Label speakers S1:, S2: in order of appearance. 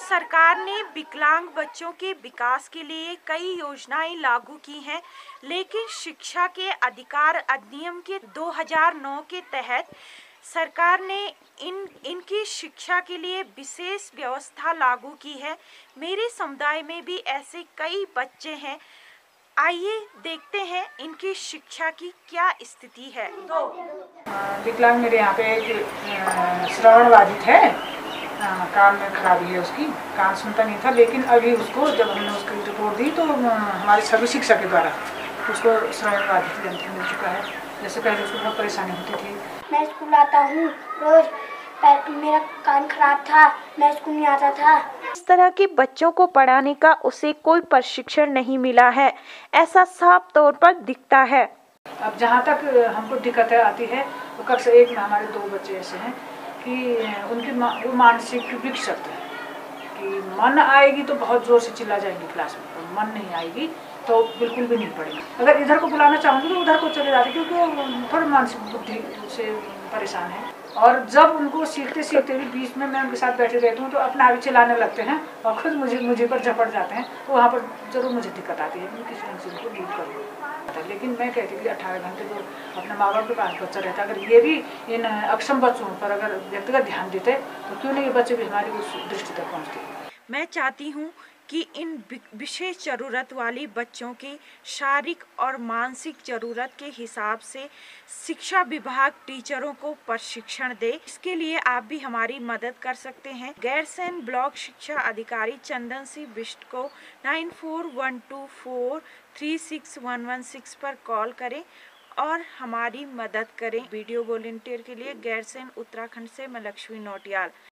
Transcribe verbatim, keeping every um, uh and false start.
S1: सरकार ने विकलांग बच्चों के विकास के लिए कई योजनाएं लागू की हैं, लेकिन शिक्षा के अधिकार अधिनियम के दो हज़ार नौ के तहत सरकार ने इन इनकी शिक्षा के लिए विशेष व्यवस्था लागू की है। मेरे समुदाय में भी ऐसे कई बच्चे हैं। आइए देखते हैं इनकी शिक्षा की क्या स्थिति है।
S2: तो विकलांग मेरे यहाँ पे एक श्रवण बाधित है, कान में खराबी है, उसकी कान सुनता नहीं था, लेकिन अभी उसको जब हमने उसकी रिपोर्ट दी तो हमारे सभी शिक्षक के द्वारा उसको श्रवण बाधित यंत्र मिल चुका है। जैसे पहले उसको बहुत परेशानी होती थी।
S3: मैं स्कूल आता हूँ रोज, मेरा कान खराब था, मैं स्कूल नहीं आता था।
S1: इस तरह के बच्चों को पढ़ाने का उसे कोई प्रशिक्षण नहीं मिला है, ऐसा साफ तौर पर दिखता है।
S2: अब जहाँ तक हमको दिक्कतें आती है तो कक्षा एक में हमारे दो बच्चे ऐसे हैं कि उनकी वो मानसिक विकसित है कि मन आएगी तो बहुत जोर से चिल्ला जाएंगी क्लास में, और मन नहीं आएगी तो बिल्कुल भी नहीं पड़ेगी। अगर इधर को बुलाना चाहूँगी तो उधर को चले जाते क्योंकि वो थोड़ी मानसिक बुद्धि से परेशान है। और जब उनको सीखते सीखते भी बीच में मैं उनके साथ बैठे रहती हूँ तो अपना भी चिल्लाने लगते हैं और खुद मुझे मुझे पर झपट जाते हैं, तो वहाँ पर जरूर मुझे दिक्कत आती है। मैं किसी ढंग से उनको डील करूँ, लेकिन मैं कहती कि अठारह घंटे जो अपने माँ बाप के पास बच्चा रहता है, अगर ये भी इन अक्षम बच्चों पर अगर व्यक्तिगत ध्यान देते तो क्यों नहीं ये बच्चे भी हमारी उस दृष्टि तक पहुँचते।
S1: मैं चाहती हूँ कि इन विशेष ज़रूरत वाली बच्चों की शारीरिक और मानसिक ज़रूरत के हिसाब से शिक्षा विभाग टीचरों को प्रशिक्षण दे। इसके लिए आप भी हमारी मदद कर सकते हैं। गैरसैंण ब्लॉक शिक्षा अधिकारी चंदन सिंह बिष्ट को nine four one two four three six one one six पर कॉल करें और हमारी मदद करें। वीडियो वॉलंटियर के लिए गैरसैंण उत्तराखंड से मैं लक्ष्मी नौटियाल।